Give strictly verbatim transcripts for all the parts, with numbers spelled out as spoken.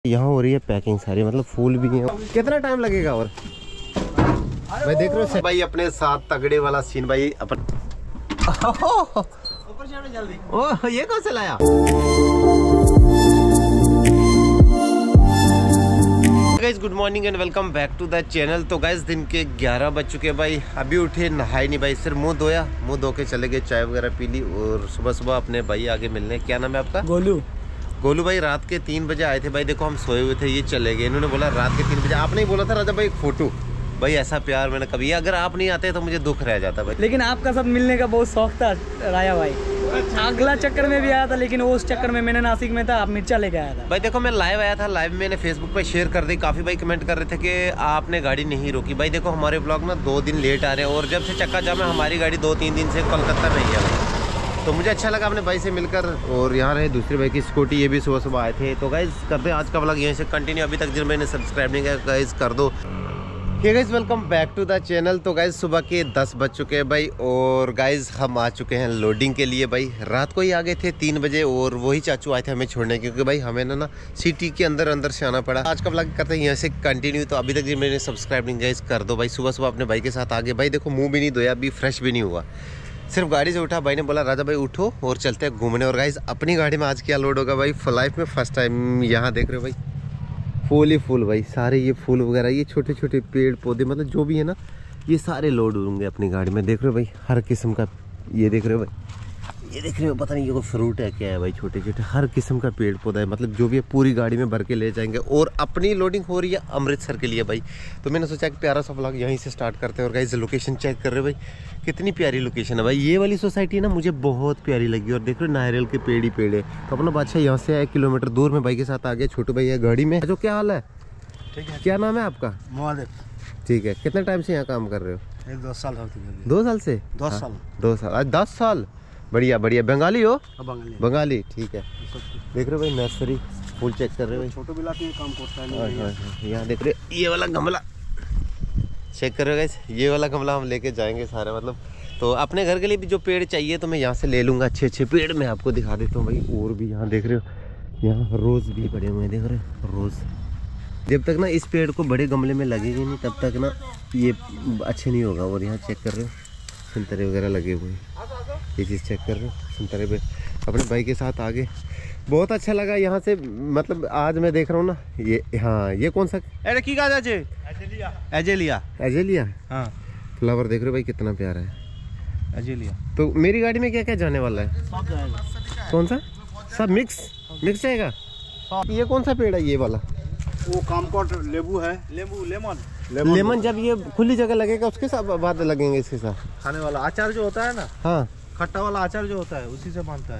यहाँ हो रही है पैकिंग सारी, मतलब फूल भी है। कितना टाइम लगेगा? और भाई देख रहे हो भाई अपने साथ तगड़े वाला सीन भाई अपन। जल्दी ओह ये कौन सा लाया? Guys good morning and welcome back to the channel. तो गाइस दिन के ग्यारह बज चुके हैं भाई, अभी उठे नहाए नहीं भाई, सिर्फ मुंह धोया, मुंह धो के चले गए, चाय वगैरह पी ली और सुबह सुबह अपने भाई आगे मिलने। क्या नाम है आपका? गोलू। गोलू भाई रात के तीन बजे आए थे भाई, देखो हम सोए हुए थे, ये चले गए। इन्होंने बोला रात के तीन बजे, आपने ही बोला था राजा भाई एक फोटो। भाई ऐसा प्यार मैंने कभी, अगर आप नहीं आते तो मुझे दुख रह जाता भाई। लेकिन आपका सब मिलने का बहुत शौक था राया भाई। अगला चक्कर में भी आया था, लेकिन उस चक्कर में मैंने नासिक में था, आप मिर्चा लेके आया था। भाई देखो मैं लाइव आया था, लाइव मैंने फेसबुक पे शेयर कर दी, काफी भाई कमेंट कर रहे थे कि आपने गाड़ी नहीं रोकी। भाई देखो हमारे ब्लॉग ना दो दिन लेट आ रहे हैं और जब से चक्का जाम है हमारी गाड़ी दो तीन दिन से कोलकाता नहीं है। तो मुझे अच्छा लगा अपने भाई से मिलकर। और यहाँ रहे दूसरे भाई की स्कूटी, ये भी सुबह सुबह आए थे। तो गाइज करते हैं आज का ब्लॉग यहीं से कंटिन्यू। अभी तक जिन मैंने सब्सक्राइब नहीं किया गाइज कर दो। Hey guys welcome back to the channel. तो गाइज सुबह के दस बज चुके हैं भाई और गाइज हम आ चुके हैं लोडिंग के लिए भाई। रात को ही आ गए थे तीन बजे और वही चाचू आए थे हमें छोड़ने, क्योंकि भाई हमें ना ना सिटी के अंदर अंदर से आना पड़ा। आज का ब्लॉग करते हैं यहाँ से कंटिन्यू। तो अभी तक जिन मैंने सब्सक्राइब नहीं गाइज कर दो भाई। सुबह सुबह अपने भाई के साथ आगे भाई, देखो मुँह भी नहीं धोया, अभी फ्रेश भी नहीं हुआ, सिर्फ गाड़ी से उठा। भाई ने बोला राजा भाई उठो और चलते हैं घूमने। और गाइस अपनी गाड़ी में आज क्या लोड होगा भाई, लाइफ में फर्स्ट टाइम। यहाँ देख रहे हो भाई फूल ही फूल भाई, सारे ये फूल वगैरह, ये छोटे छोटे पेड़ पौधे, मतलब जो भी है ना, ये सारे लोड होंगे अपनी गाड़ी में। देख रहे हो भाई हर किस्म का, ये देख रहे हो भाई, ये देख रहे हो पता नहीं ये कोई फ्रूट है क्या है भाई, छोटे छोटे हर किस्म का पेड़ पौधा है, मतलब जो भी है पूरी गाड़ी में भर के ले जाएंगे। और अपनी लोडिंग हो रही है अमृतसर के लिए भाई। तो मैंने सोचा कि प्यारा सा व्लॉग यहीं से स्टार्ट करते हैं। और गाइस लोकेशन चेक कर रहे हो भाई, कितनी प्यारी लोकेशन है भाई। ये वाली सोसाइटी ना मुझे बहुत प्यारी लगी। और देख रहे हो नारियल के पेड़ ही पेड़ है। तो अपना बादशाह यहाँ से एक किलोमीटर दूर में भाई के साथ आ गया, छोटू भाई है गाड़ी में। जो क्या हाल है? ठीक है। क्या नाम है आपका? मोहम्मद। ठीक है। कितने टाइम से यहाँ काम कर रहे हो? एक दो साल दो साल से? दस साल दो साल आज दस साल बढ़िया बढ़िया। बंगाली हो? बंगाली। बंगाली ठीक है। देख रहे हो भाई नर्सरी फूल चेक कर रहे हो भाई, छोटू बिला के काम करता है। यहाँ देख रहे हो ये वाला गमला चेक कर रहे हो गाइस, ये वाला गमला हम लेके जाएंगे सारे, मतलब तो अपने घर के लिए भी जो पेड़ चाहिए तो मैं यहाँ से ले लूँगा। अच्छे अच्छे पेड़ मैं आपको दिखा देता हूँ भाई। और भी यहाँ देख रहे हो, यहाँ रोज़ भी बड़े हुए हैं, देख रहे हो रोज़। जब तक ना इस पेड़ को बड़े गमले में लगेगी नहीं तब तक ना ये अच्छे नहीं होगा। और यहाँ चेक कर रहे हो संतरे वगैरह लगे हुए हैं, ये चीज़ चेक कर रहे हो संतरे पे। अपने भाई के साथ आगे बहुत अच्छा लगा यहाँ से, मतलब आज मैं देख रहा हूँ ना ये, हाँ ये कौन सा अरे की गाज है? एजेलिया। एजेलिया एजेलिया हाँ। फ्लावर देख रहे हो भाई कितना प्यारा है एजेलिया। तो मेरी गाड़ी में क्या क्या जाने वाला है? सब जाएगा। कौन सा? सब मिक्स मिक्स जाएगा। ये कौन सा पेड़ है? ये वाला वो कामकोट लेबू है, लेबू लेमन लेमन, लेमन जब ये खुली जगह लगेगा उसके साथ बाद लगेंगे इसके साथ। खाने वाला अचार जो होता है ना, हाँ खट्टा वाला अचार जो होता है उसी से बनता है।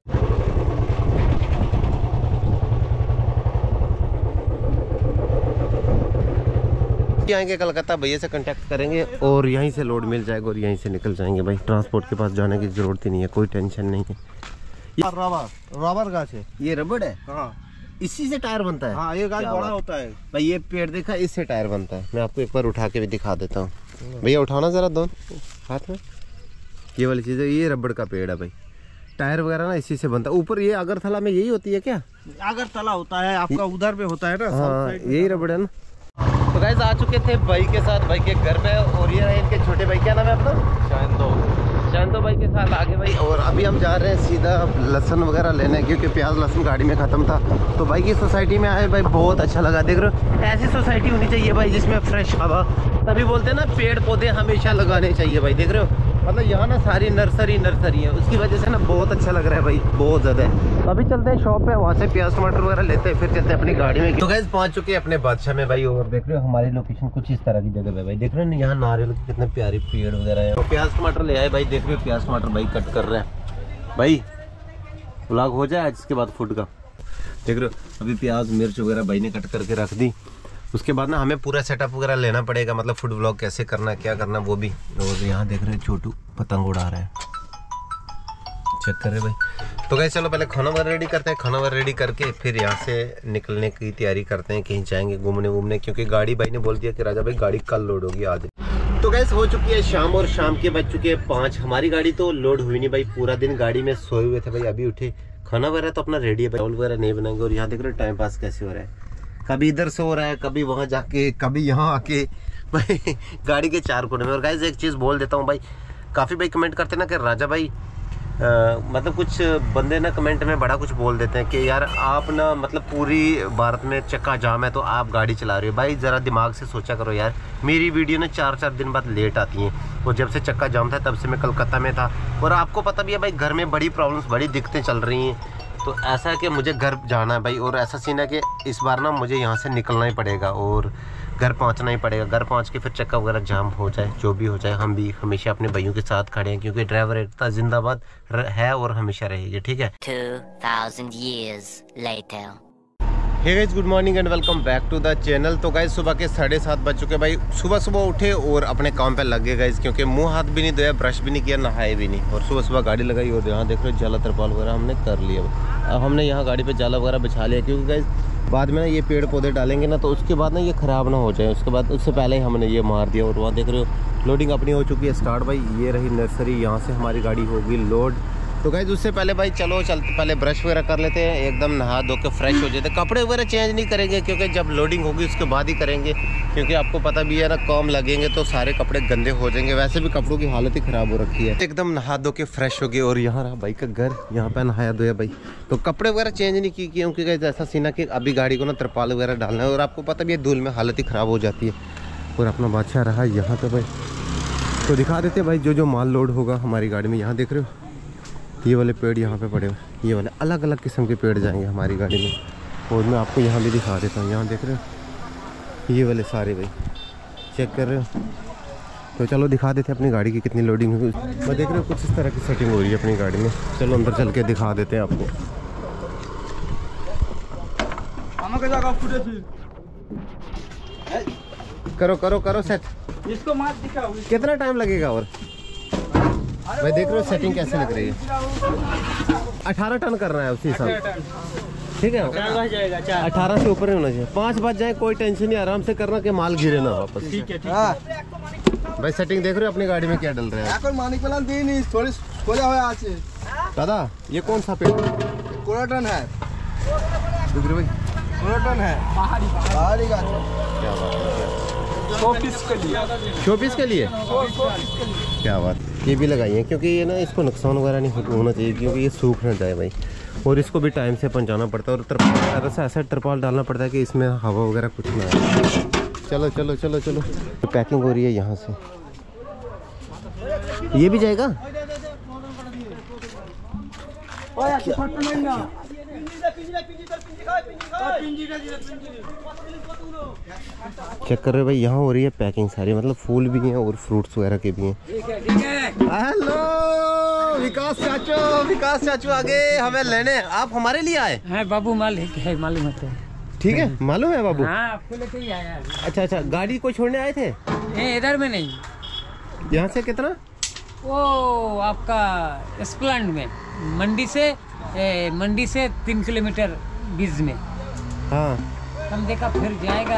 आएंगे कलकत्ता, भैया से कांटेक्ट करेंगे और यहीं से लोड मिल जाएगा और यहीं से निकल जाएंगे भाई। ट्रांसपोर्ट के पास जाने की जरूरत ही नहीं है, कोई टेंशन नहीं है। रबर रबर गाछ है, ये रबड़ है। हाँ इसी से टायर बनता है। हाँ ये गाछ बड़ा होता है भाई, ये पेड़ देखा इससे टायर बनता है। मैं आपको एक बार उठा के भी दिखा देता हूँ। भैया उठाना जरा दोनों हाथ में, ये वाली चीज़ है, ये रबड़ का पेड़ है भाई। टायर वगैरह ना इसी से बनता है। ऊपर ये अगरतला में यही होती है क्या? अगरतला होता है आपका, उधर पे होता है ना। हाँ यही रबड़ है ना। तो गाइस आ चुके थे भाई के साथ, भाई के घर में। और ये रहे इनके छोटे भाई, क्या नाम है अपना? शांतो। शांतो भाई के साथ आगे भाई। और अभी हम जा रहे हैं सीधा लहसुन वगैरह लेने, क्योंकि प्याज लहसुन गाड़ी में ख़त्म था। तो भाई की सोसाइटी में आए भाई, बहुत अच्छा लगा। देख रहे हो ऐसी सोसाइटी होनी चाहिए भाई जिसमें फ्रेश हवा, तभी बोलते हैं ना पेड़ पौधे हमेशा लगाने चाहिए भाई। देख रहे हो मतलब यहाँ ना सारी नर्सरी नर्सरी है, उसकी वजह से ना बहुत अच्छा लग रहा है भाई, बहुत ज़्यादा है। तो अभी चलते हैं शॉप पे, वहाँ से प्याज टमाटर वगैरह लेते हैं, फिर चलते हैं अपनी गाड़ी में। तो गाइस पहुँच चुके हैं अपने बादशाह में भाई। और देख रहे हो हमारी लोकेशन कुछ इस तरह की जगह है भाई। देख रहे हो यहाँ नारियल के कितने प्यारे पेड़ वगैरह है। तो प्याज टमाटर ले आए भाई, देख रहे हो प्याज टमाटर भाई कट कर रहे हैं भाई। व्लॉग हो जाए आज इसके बाद फूड का। देख रहे हो अभी प्याज मिर्च वगैरह भाई ने कट करके रख दी। उसके बाद ना हमें पूरा सेटअप वगैरह लेना पड़ेगा, मतलब फूड व्लॉग कैसे करना क्या करना वो भी। और यहाँ देख रहे हैं छोटू पतंग उड़ा रहा है, चेक कर रहे भाई। तो गाइस चलो पहले खाना वगैरह रेडी करते हैं, खाना वगैरह रेडी करके फिर यहाँ से निकलने की तैयारी करते हैं, कहीं जाएंगे घूमने वूमने, क्योंकि गाड़ी भाई ने बोल दिया कि राजा भाई गाड़ी कल लोड होगी आज। तो गाइस हो चुकी है शाम और शाम के बज चुके हैं पाँच। हमारी गाड़ी तो लोड हुई नहीं भाई, पूरा दिन गाड़ी में सोए हुए थे भाई, अभी उठे। खाना वगैरह तो अपना रेडी है भाई, चावल वगैरह नहीं बनाएंगे। और यहाँ देख रहे हो टाइम पास कैसे हो रहा है, कभी इधर सो रहा है, कभी वहाँ जाके, कभी यहाँ आके भाई गाड़ी के चार कोने में। और गाइस एक चीज़ बोल देता हूँ भाई, काफ़ी भाई कमेंट करते ना कि राजा भाई आ, मतलब कुछ बंदे ना कमेंट में बड़ा कुछ बोल देते हैं कि यार आप ना मतलब पूरी भारत में चक्का जाम है तो आप गाड़ी चला रहे हो। भाई ज़रा दिमाग से सोचा करो यार, मेरी वीडियो ना चार चार दिन बाद लेट आती हैं और जब से चक्का जाम था तब से मैं कलकत्ता में था। और आपको पता भी है भाई घर में बड़ी प्रॉब्लम्स, बड़ी दिक्कतें चल रही हैं। तो ऐसा है कि मुझे घर जाना है भाई, और ऐसा सीन है कि इस बार ना मुझे यहाँ से निकलना ही पड़ेगा और घर पहुँचना ही पड़ेगा। घर पहुँच के फिर चक्का वगैरह जाम हो जाए, जो भी हो जाए, हम भी हमेशा अपने भाइयों के साथ खड़े हैं क्योंकि ड्राइवर एकता जिंदाबाद है और हमेशा रहेगी, ठीक है। two thousand years later. Hey guys, good morning and welcome back to the channel. तो गाइस सुबह के साढ़े सात बज चुके भाई। सुबह सुबह उठे और अपने काम पे लग गए गाइस, क्योंकि मुंह हाथ भी नहीं धोया, ब्रश भी नहीं किया, नहाए भी नहीं, और सुबह सुबह गाड़ी लगाई। और यहाँ देख रहे हो जाला तरपाल वगैरह हमने कर लिया। अब हमने यहाँ गाड़ी पे जाला वगैरह बिछा लिया, क्योंकि गाइस बाद में ना ये पेड़ पौधे डालेंगे ना तो उसके बाद ना ये ख़राब ना हो जाए, उसके बाद उससे पहले ही हमने ये मार दिया। और वहाँ देख रहे हो लोडिंग अपनी हो चुकी है स्टार्ट भाई। ये रही नर्सरी, यहाँ से हमारी गाड़ी होगी लोड। तो गाइस उससे पहले भाई चलो चलते, पहले ब्रश वगैरह कर लेते हैं, एकदम नहा धो के फ्रेश हो जाते। कपड़े वगैरह चेंज नहीं करेंगे क्योंकि जब लोडिंग होगी उसके बाद ही करेंगे, क्योंकि आपको पता भी है ना काम लगेंगे तो सारे कपड़े गंदे हो जाएंगे। वैसे भी कपड़ों की हालत ही ख़राब हो रखी है। एकदम नहा धो के फ्रेश हो गए और यहाँ रहा भाई का घर, यहाँ पे नहाया धोया भाई। तो कपड़े वगैरह चेंज नहीं की क्योंकि गाइस ऐसा सीना कि अभी गाड़ी को ना तरपाल वगैरह डालना है, और आपको पता भी है धूल में हालत ही ख़राब हो जाती है। और अपना बादशाह रहा यहाँ पे भाई। तो दिखा देते भाई जो जो माल लोड होगा हमारी गाड़ी में। यहाँ देख रहे हो ये वाले पेड़ यहाँ पे पड़े हुए, ये वाले अलग अलग किस्म के पेड़ जाएंगे हमारी गाड़ी में। और मैं आपको यहाँ भी दिखा देता हूँ, यहाँ देख रहे हो ये वाले सारे भाई चेक कर रहे हो। तो चलो दिखा देते हैं अपनी गाड़ी की कितनी लोडिंग होगी। मैं देख रहे हो कुछ इस तरह की सेटिंग हो रही है अपनी गाड़ी में। चलो अंदर चल के दिखा देते हैं आपको। करो करो करो सेट, इसको मार दिखाओ। कितना टाइम लगेगा? और मैं देख रहा हूँ सेटिंग कैसे लग रही है। अठारह टन कर रहा है उसी हिसाब, ठीक है। अठारह से ऊपर नहीं होना चाहिए। पाँच बज जाए कोई टेंशन नहीं, आराम से करना कि माल गिरे ना वापस। ठीक है ठीक है भाई सेटिंग देख रहे हो अपनी गाड़ी में क्या डल रहा है। दादा ये कौन सा पेड़? कोराटन है, भाई कोराटन है, पहाड़ी पहाड़ी का। क्या बात है, शो पीस के लिए, शो पीस के लिए क्या बात। ये भी लगाई है क्योंकि ये ना इसको नुकसान वगैरह नहीं होना चाहिए, क्योंकि ये सूख ना जाए भाई। और इसको भी टाइम से पहुंचाना पड़ता है, और तरपाल ऐसा ऐसा तरपाल डालना पड़ता है कि इसमें हवा वगैरह कुछ ना आए। चलो चलो चलो चलो, तो पैकिंग हो रही है यहाँ से। ये भी जाएगा। चेक कर रहे हो भाई, यहाँ हो रही है पैकिंग सारी, मतलब फूल भी हैं और फ्रूट्स वगैरह के भी हैं। हेलो विकास चाचू, विकास चाचू आगे हमें लेने, आप हमारे लिए आए हैं? बाबू माल है, मालूम है। ठीक है, मालूम है बाबू। हाँ, आपको लेके ही आया। अच्छा अच्छा, गाड़ी को छोड़ने आए थे? ए, इधर में नहीं, यहाँ से कितना? वो आपका स्प्लेंड में, मंडी से ए, मंडी से तीन किलोमीटर बीच में। हाँ हम देखा फिर जाएगा।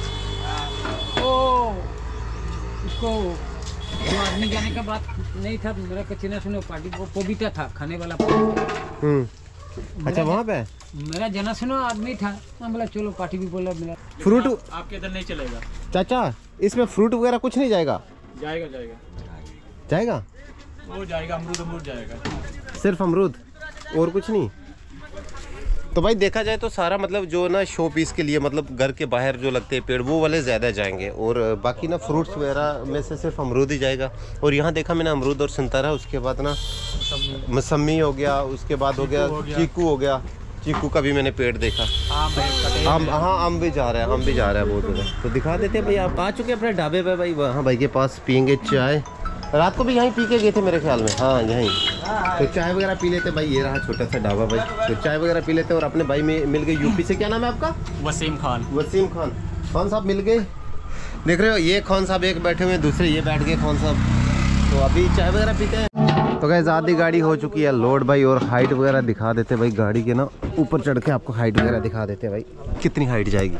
ओ उसको जो आदमी जाने का बात नहीं था, मेरा कचना सुनो पार्टी वो पपीता था खाने वाला। हम्म अच्छा, वहाँ पे मेरा जना सुनो आदमी था, मैं बोला चलो पार्टी भी बोला मेरा। फ्रूट आपके इधर नहीं चलेगा चाचा, इसमें फ्रूट वगैरह कुछ नहीं जाएगा? जाएगा जाएगा जाएगा, वो जाएगा, अमरूद अमरूद जाएगा, सिर्फ अमरूद और कुछ नहीं। तो भाई देखा जाए तो सारा मतलब जो ना शो पीस के लिए, मतलब घर के बाहर जो लगते हैं पेड़, वो वाले ज़्यादा जाएंगे, और बाकी ना फ्रूट्स वगैरह में से सिर्फ अमरूद ही जाएगा। और यहाँ देखा मैंने अमरूद और संतरा, उसके बाद ना मौसमी हो गया, उसके बाद हो गया चीकू हो गया। चीकू का भी मैंने पेड़ देखा। आम, हाँ आम भी जा रहा है, आम भी जा रहा है बहुत ज़्यादा। तो दिखा देते भाई, आप आ चुके अपने ढाबे पे भाई, वहाँ भाई के पास पियेंगे चाय। रात को भी यहीं पी के गए थे मेरे ख्याल में। हाँ यहीं, तो चाय वगैरह पी लेते भाई। ये रहा छोटा सा ढाबा भाई, तो चाय वगैरह पी लेते। और अपने भाई में मिल गए यूपी से, क्या नाम है आपका? वसीम खान। वसीम खान, खान साहब मिल गए। देख रहे हो ये खान साहब एक बैठे हुए, दूसरे ये बैठ गए खान साहब। तो अभी चाय वगैरह पीते हैं। तो गाइस आधी गाड़ी हो चुकी है लोड भाई, और हाइट वगैरह दिखा देते भाई गाड़ी के ना, ऊपर चढ़ के आपको हाइट वगैरह दिखा देते भाई कितनी हाइट जाएगी।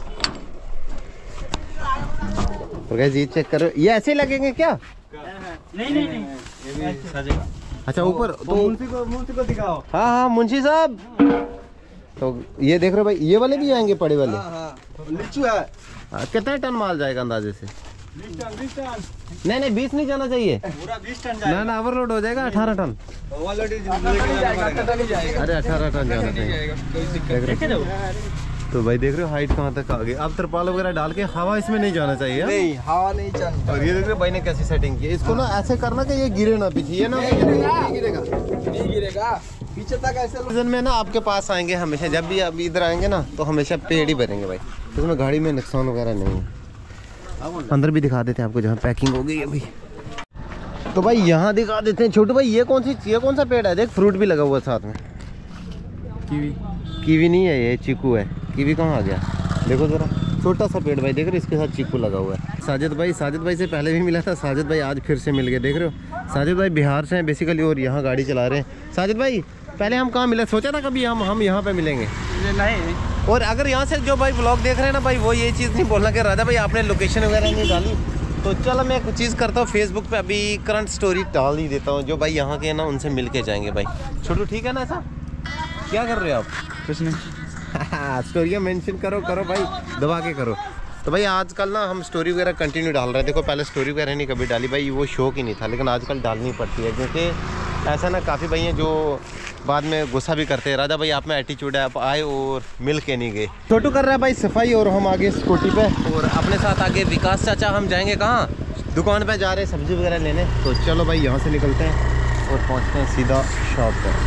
और गाइस ये चेक करो, ये ऐसे लगेंगे क्या? नहीं नहीं नहीं, अच्छा ऊपर तो मुंशी को मुंशी को दिखाओ। हाँ हाँ मुंशी साहब, तो ये देख रहे हो भाई, ये वाले भी आएंगे बड़े वाले? हाँ हाँ लीचू है। हाँ, कितने टन माल जाएगा अंदाजे से? बीस टन बीस टन नहीं नहीं बीस नहीं जाना चाहिए, पूरा बीस टन ना ना ओवरलोड हो जाएगा। अठारह टन ओवरलोड जाएगा। अरे अठारह टन जाना चाहिए। देख रहे हो? तो भाई देख रहे हो हाइट कहाँ तक आ गई। अब तरपाल वगैरह डाल के हवा इसमें नहीं जाना चाहिए। नहीं हवा नहीं चलती। और ये देख रहे हो भाई ने कैसी सेटिंग की है। इसको ना ऐसे करना कि ये गिरे ना पीछे, ये ना नहीं गिरेगा नहीं गिरेगा पीछे तक ऐसे। सीजन में ना आपके पास आएंगे हमेशा, जब भी आप इधर आएंगे ना तो हमेशा पेड़ ही भरेंगे भाई। इसमें गाड़ी में नुकसान वगैरह नहीं है। अंदर भी दिखा देते हैं आपको जहाँ पैकिंग हो गई है भाई। तो भाई यहाँ दिखा देते हैं छोटू भाई, ये कौन सी ये कौन सा पेड़ है? देख फ्रूट भी लगा हुआ है साथ में। कीवी कीवी नहीं है, ये चीकू है। कीवी कहाँ आ गया? देखो जरा, छोटा सा पेड़ भाई, देख रहे हो? इसके साथ चीकू लगा हुआ है। साजिद भाई साजिद भाई से पहले भी मिला था, साजिद भाई आज फिर से मिल गए। देख रहे हो साजिद भाई बिहार से हैं बेसिकली और यहाँ गाड़ी चला रहे हैं। साजिद भाई पहले हम कहाँ मिले? सोचा था कभी हम हम यहाँ पे मिलेंगे? नहीं। और अगर यहाँ से जो भाई ब्लॉग देख रहे हैं ना भाई, वो ये चीज़ नहीं बोलना कि राजा भाई आपने लोकेशन वगैरह नहीं डाली। तो चलो मैं एक चीज़ करता हूँ, फेसबुक पे अभी करंट स्टोरी डाल ही देता हूँ। जो भाई यहाँ के हैं ना उनसे मिल के जाएंगे भाई। छोटू ठीक है ना? ऐसा क्या कर रहे हो आप? कुछ नहीं। स्टोरियाँ मेंशन करो करो भाई, दबा के करो। तो भाई आजकल ना हम स्टोरी वगैरह कंटिन्यू डाल रहे हैं। देखो पहले स्टोरी वगैरह नहीं कभी डाली भाई, वो शौक ही नहीं था, लेकिन आजकल डालनी पड़ती है क्योंकि ऐसा ना काफ़ी भाई हैं जो बाद में गुस्सा भी करते हैं, राजा भाई आप में एटीट्यूड है, आप आए और मिल के नहीं गए। छोटू कर रहा है भाई सफाई और हम आगे स्कूटी पे, और अपने साथ आगे विकास चाचा। हम जाएंगे कहाँ? दुकान पे जा रहे हैं सब्जी वगैरह लेने। तो चलो भाई यहाँ से निकलते हैं और पहुँचते हैं सीधा शॉप पर।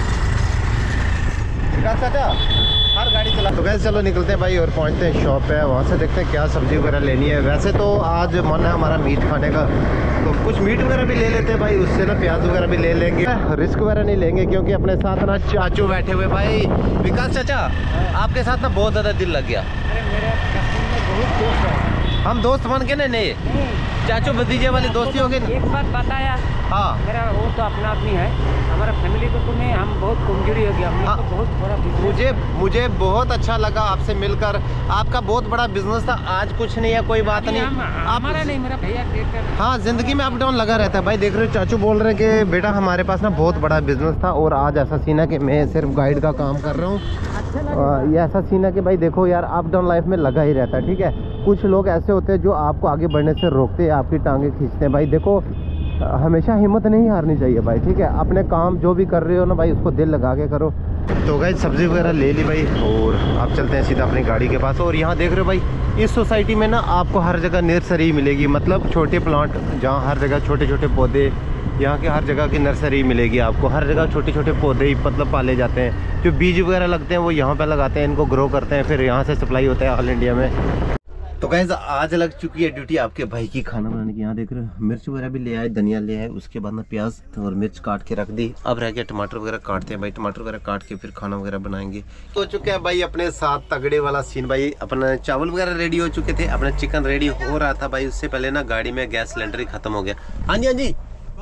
विकास चाचा हर गाड़ी चला। तो कैसे चलो निकलते हैं भाई और पहुंचते हैं शॉप पे। वहाँ से देखते हैं क्या सब्जी वगैरह लेनी है। वैसे तो आज मन है हमारा मीट खाने का, तो कुछ मीट वगैरह भी ले लेते हैं भाई, उससे ना प्याज वगैरह भी ले लेंगे। रिस्क वगैरह नहीं लेंगे क्योंकि अपने साथ ना चाचू बैठे हुए भाई। विकास चाचा आपके साथ ना बहुत ज़्यादा दिल लग गया। अरे मेरे बहुत दोस्त है। हम दोस्त बन के ना नहीं, चाचू भतीजे वाली दोस्ती हो गई। एक बात बताया, हाँ मेरा वो तो अपना आदमी है, हमारा फैमिली को तो नहीं, हम बहुत कमजोरी हो गया, हम लोग को बहुत बड़ा बिजनेस। मुझे मुझे बहुत अच्छा लगा आपसे मिलकर। आपका बहुत बड़ा बिजनेस था, आज कुछ नहीं है, कोई बात नहीं। हम, हमारा नहीं, मेरा भैया देखकर। हाँ जिंदगी में अप डाउन लगा रहता है भाई। देख रहे हो चाचू बोल रहे हैं कि बेटा हमारे पास ना बहुत बड़ा बिजनेस था और आज ऐसा सीन है कि मैं सिर्फ गाइड का काम कर रहा हूँ। ये ऐसा सीन है कि भाई देखो यार अप डाउन लाइफ में लगा ही रहता है, ठीक है। कुछ लोग ऐसे होते हैं जो आपको आगे बढ़ने से रोकते हैं, आपकी टांगे खींचते हैं भाई। देखो हमेशा हिम्मत नहीं हारनी चाहिए भाई, ठीक है। अपने काम जो भी कर रहे हो ना भाई उसको दिल लगा के करो। तो गाइस सब्जी वगैरह ले ली भाई और आप चलते हैं सीधा अपनी गाड़ी के पास। और यहाँ देख रहे हो भाई इस सोसाइटी में ना आपको हर जगह नर्सरी मिलेगी, मतलब छोटे प्लांट, जहाँ हर जगह छोटे छोटे पौधे, यहाँ के हर जगह की नर्सरी मिलेगी आपको। हर जगह छोटे छोटे पौधे ही मतलब पाले जाते हैं, जो बीज वगैरह लगते हैं वो यहाँ पे लगाते हैं, इनको ग्रो करते हैं, फिर यहाँ से सप्लाई होता है ऑल इंडिया में। तो गाइस आज लग चुकी है ड्यूटी आपके भाई की खाना बनाने की। यहाँ देख रहे हो मिर्च वगैरह भी ले आए, धनिया ले आए, उसके बाद में प्याज और मिर्च काट के रख दी। अब रह गया टमाटर वगैरह काटते हैं भाई, टमाटर वगैरह काट के फिर खाना वगैरह बनाएंगे। तो चुके हैं भाई अपने साथ तगड़े वाला सीन भाई। अपना चावल वगैरह रेडी हो चुके थे, अपना चिकन रेडी हो रहा था भाई। उससे पहले ना गाड़ी में गैस सिलेंडर ही खत्म हो गया। हाँ जी हाँ जी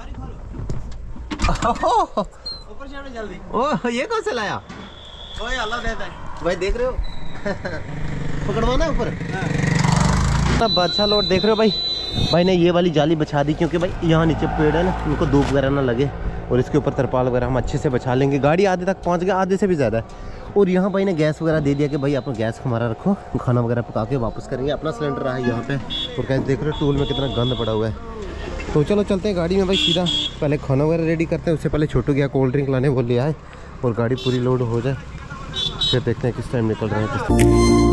ओह ये कौन से लाया भाई? देख रहे हो पकड़वाना ऊपर बादशाह लोड। देख रहे हो भाई, भाई ने ये वाली जाली बिछा दी क्योंकि भाई यहाँ नीचे पेड़ है ना, उनको धूप वगैरह ना लगे, और इसके ऊपर तरपाल वगैरह हम अच्छे से बिछा लेंगे। गाड़ी आधे तक पहुँच गया, आधे से भी ज़्यादा है। और यहाँ भाई ने गैस वगैरह दे दिया कि भाई अपना गैस हमारा रखो, खाना वगैरह पका के वापस करेंगे। अपना सिलेंडर रहा है यहाँ पे। और गैस देख रहे हो टूल में कितना गंद पड़ा हुआ है। तो चलो चलते हैं गाड़ी में भाई सीधा, पहले खाना वगैरह रेडी करते हैं। उससे पहले छोटू गया कोल्ड ड्रिंक लाने, वो ले आए और गाड़ी पूरी लोड हो जाए, फिर देखते हैं किस टाइम निकल रहे हैं।